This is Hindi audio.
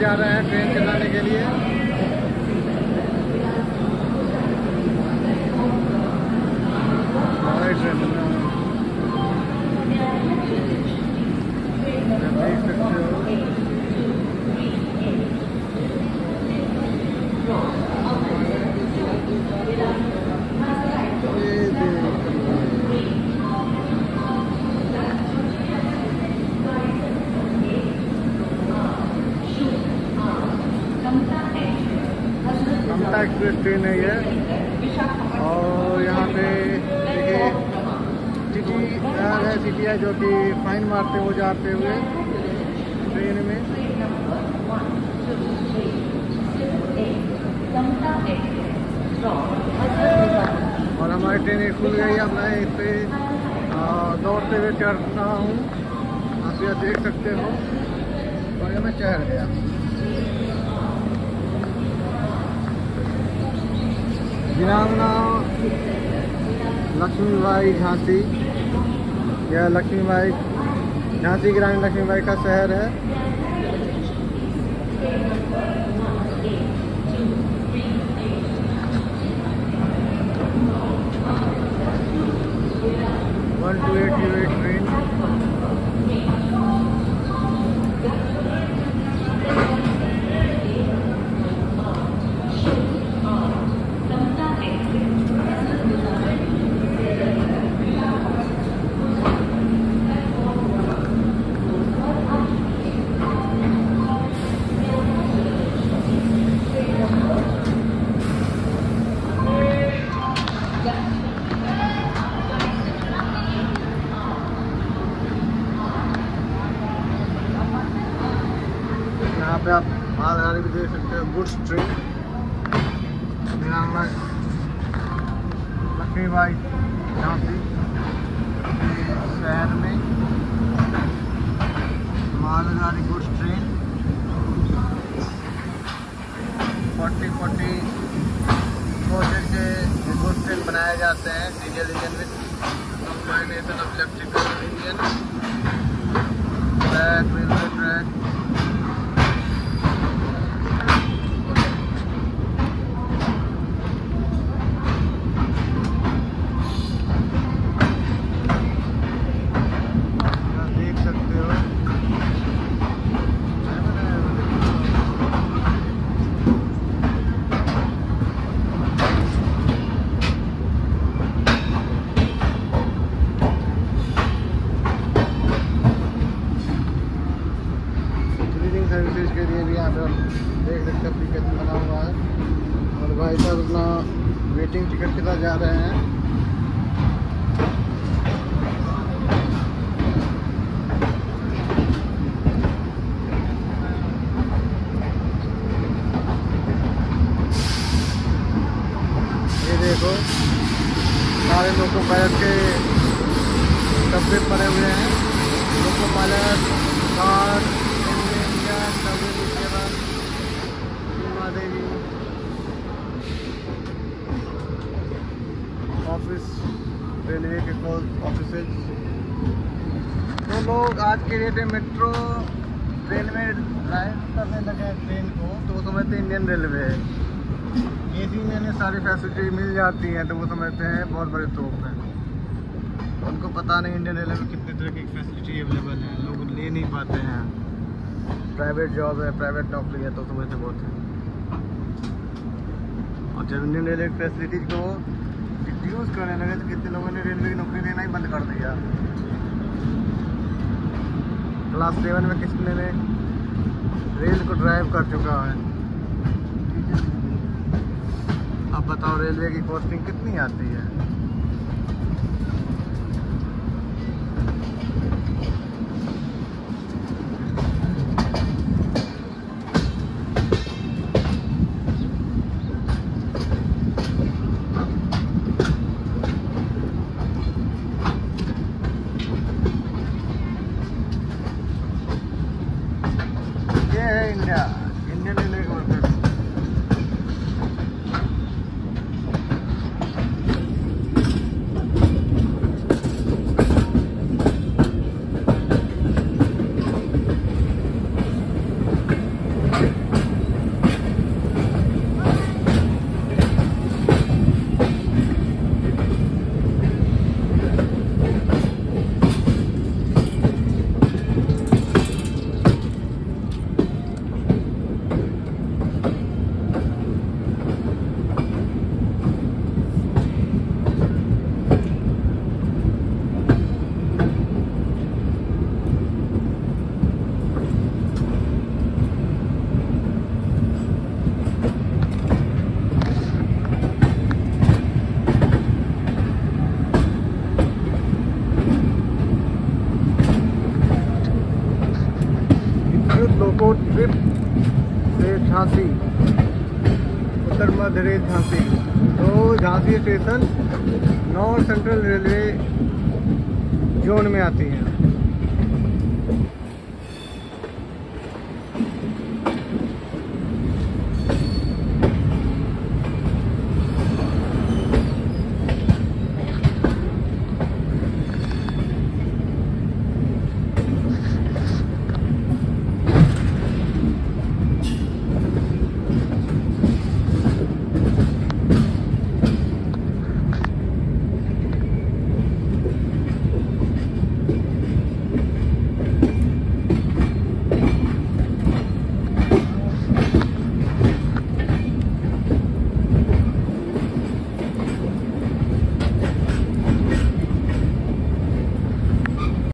जा रहे हैं ट्रेन चलाने के लिए। देख सकते हो समता एक्सप्रेस ट्रेन है ये। और यहाँ पे देखिए सिटी है जो कि फाइन मारते हुए जाते हुए ट्रेन में। और हमारी ट्रेन खुल गई। अब मैं इस पे दौड़ते हुए चढ़ रहा हूँ, आप यह देख सकते हो। और मैं चढ़ गया। वीरांगना लक्ष्मीबाई झांसी, यह लक्ष्मीबाई झांसी की रानी लक्ष्मीबाई का शहर है। One two eight train. यहाँ पे आप मालगाड़ी भी देख सकते हो, गुड्स ट्रेन। वीरांगना लक्ष्मीबाई झांसी शहर में मालगाड़ी गुड्स ट्रेन 40 कोचेज के गुड्स ट्रेन बनाए जाते हैं। डीजल इंजन में combination of electrical engine, track, railway track. Services के लिए भी यहाँ पे देख सकते हैं एप्लीकेशन बना हुआ है। और भाई साहब अपना वेटिंग टिकट के साथ जा रहे हैं। ये देखो सारे लोको पायलट के डब्बे पड़े हुए हैं। लोको पायलट कार ऑफिस, रेलवे के कॉल ऑफिसेज। तो लोग आज के डेट में मेट्रो रेल में ड्राइव करने लगे हैं ट्रेन को, तो वो समझते हैं इंडियन रेलवे है। एसी में सारी फैसिलिटी मिल जाती है, तो वो समझते हैं बहुत बड़े तोप हैं। उनको पता नहीं इंडियन रेलवे में कितने तरह की फैसिलिटी अवेलेबल है, लोग ले नहीं पाते हैं। प्राइवेट जॉब है, प्राइवेट नौकरी है, तो समझते बहुत है। और जब इंडियन रेलवे की फैसिलिटीज को यूज़ करने लगे तो कितने लोगों ने रेलवे की नौकरी देना ही बंद कर दिया। क्लास 7 में किसने ने रेल को ड्राइव कर चुका है। अब बताओ रेलवे की कॉस्टिंग कितनी आती है। इंडियन रेलवे के वर्कर्स। झांसी, उत्तर मध्य रेल झांसी। तो Jhansi station north central railway zone में आती है।